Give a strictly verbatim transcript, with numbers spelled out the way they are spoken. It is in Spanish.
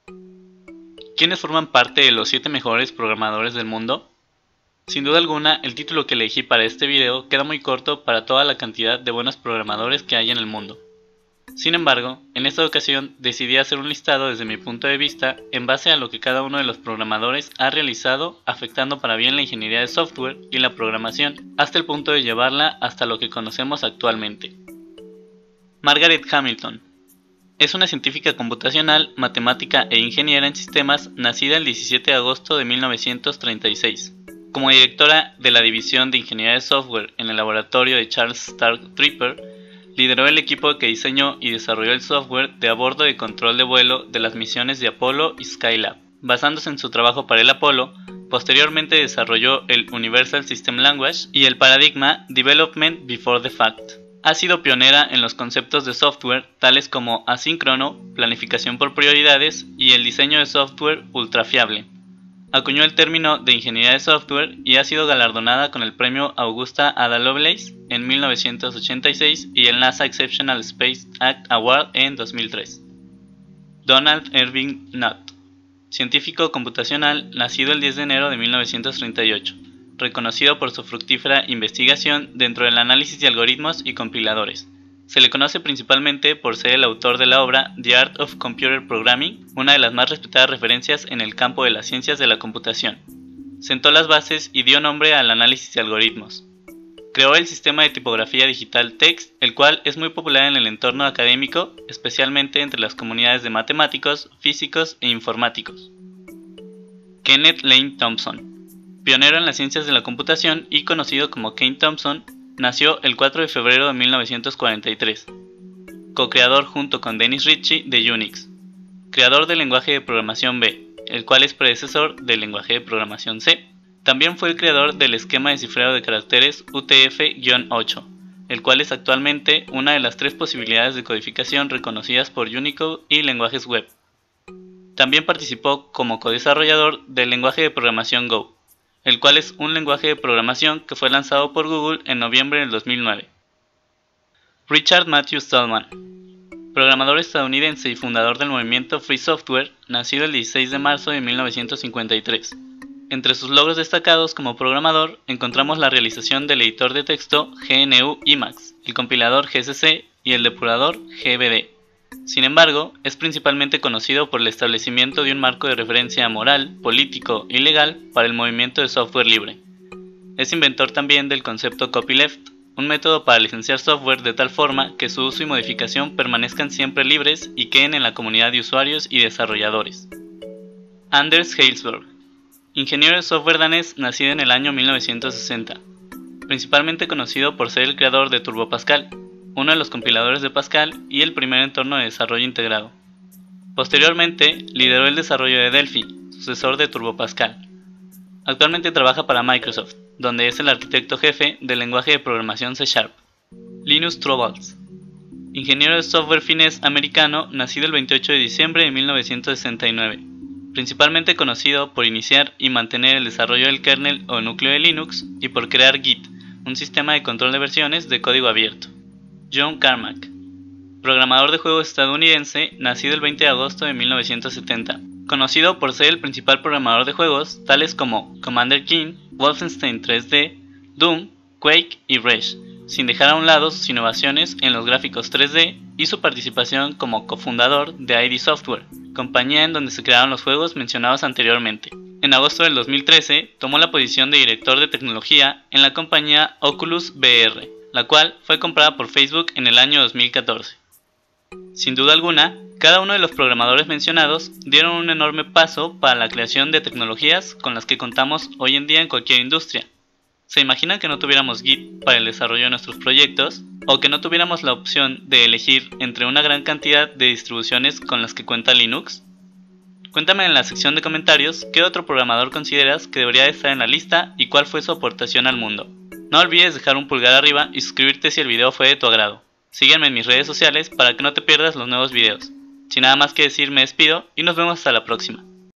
¿Quiénes forman parte de los siete mejores programadores del mundo? Sin duda alguna, el título que elegí para este video queda muy corto para toda la cantidad de buenos programadores que hay en el mundo. Sin embargo, en esta ocasión decidí hacer un listado desde mi punto de vista en base a lo que cada uno de los programadores ha realizado, afectando para bien la ingeniería de software y la programación, hasta el punto de llevarla hasta lo que conocemos actualmente. Margaret Hamilton es una científica computacional, matemática e ingeniera en sistemas nacida el diecisiete de agosto de mil novecientos treinta y seis. Como directora de la división de ingeniería de software en el laboratorio de Charles Stark Tripper, lideró el equipo que diseñó y desarrolló el software de a bordo de control de vuelo de las misiones de Apollo y Skylab. Basándose en su trabajo para el Apolo, posteriormente desarrolló el Universal System Language y el paradigma Development Before the Fact. Ha sido pionera en los conceptos de software tales como asíncrono, planificación por prioridades y el diseño de software ultrafiable. Acuñó el término de ingeniería de software y ha sido galardonada con el premio Augusta Ada Lovelace en mil novecientos ochenta y seis y el NASA Exceptional Space Act Award en dos mil tres. Donald Irving Knott, científico computacional nacido el diez de enero de mil novecientos treinta y ocho, reconocido por su fructífera investigación dentro del análisis de algoritmos y compiladores. Se le conoce principalmente por ser el autor de la obra The Art of Computer Programming, una de las más respetadas referencias en el campo de las ciencias de la computación. Sentó las bases y dio nombre al análisis de algoritmos. Creó el sistema de tipografía digital TeX, el cual es muy popular en el entorno académico, especialmente entre las comunidades de matemáticos, físicos e informáticos. Kenneth Lane Thompson, pionero en las ciencias de la computación y conocido como Kane Thompson, nació el cuatro de febrero de mil novecientos cuarenta y tres, co-creador junto con Dennis Ritchie de Unix, creador del lenguaje de programación B, el cual es predecesor del lenguaje de programación C. También fue el creador del esquema de cifrado de caracteres U T F ocho, el cual es actualmente una de las tres posibilidades de codificación reconocidas por Unicode y lenguajes web. También participó como codesarrollador del lenguaje de programación Go, el cual es un lenguaje de programación que fue lanzado por Google en noviembre del dos mil nueve. Richard Matthew Stallman, programador estadounidense y fundador del movimiento Free Software, nacido el dieciséis de marzo de mil novecientos cincuenta y tres. Entre sus logros destacados como programador encontramos la realización del editor de texto G N U Emacs, el compilador G C C y el depurador G B D. Sin embargo, es principalmente conocido por el establecimiento de un marco de referencia moral, político y legal para el movimiento de software libre. Es inventor también del concepto copyleft, un método para licenciar software de tal forma que su uso y modificación permanezcan siempre libres y queden en la comunidad de usuarios y desarrolladores. Anders Hejlsberg, ingeniero de software danés nacido en el año mil novecientos sesenta, principalmente conocido por ser el creador de Turbo Pascal, uno de los compiladores de Pascal y el primer entorno de desarrollo integrado. Posteriormente, lideró el desarrollo de Delphi, sucesor de Turbo Pascal. Actualmente trabaja para Microsoft, donde es el arquitecto jefe del lenguaje de programación C Sharp. Linus Torvalds, ingeniero de software finés americano nacido el veintiocho de diciembre de mil novecientos sesenta y nueve, principalmente conocido por iniciar y mantener el desarrollo del kernel o núcleo de Linux y por crear Git, un sistema de control de versiones de código abierto. John Carmack, programador de juegos estadounidense, nacido el veinte de agosto de mil novecientos setenta, conocido por ser el principal programador de juegos tales como Commander Keen, Wolfenstein tres D, Doom, Quake y Rage, sin dejar a un lado sus innovaciones en los gráficos tres D y su participación como cofundador de I D Software, compañía en donde se crearon los juegos mencionados anteriormente. En agosto del dos mil trece tomó la posición de director de tecnología en la compañía Oculus V R, la cual fue comprada por Facebook en el año dos mil catorce. Sin duda alguna, cada uno de los programadores mencionados dieron un enorme paso para la creación de tecnologías con las que contamos hoy en día en cualquier industria. ¿Se imaginan que no tuviéramos Git para el desarrollo de nuestros proyectos? ¿O que no tuviéramos la opción de elegir entre una gran cantidad de distribuciones con las que cuenta Linux? Cuéntame en la sección de comentarios qué otro programador consideras que debería estar en la lista y cuál fue su aportación al mundo. No olvides dejar un pulgar arriba y suscribirte si el video fue de tu agrado. Sígueme en mis redes sociales para que no te pierdas los nuevos videos. Sin nada más que decir, me despido y nos vemos hasta la próxima.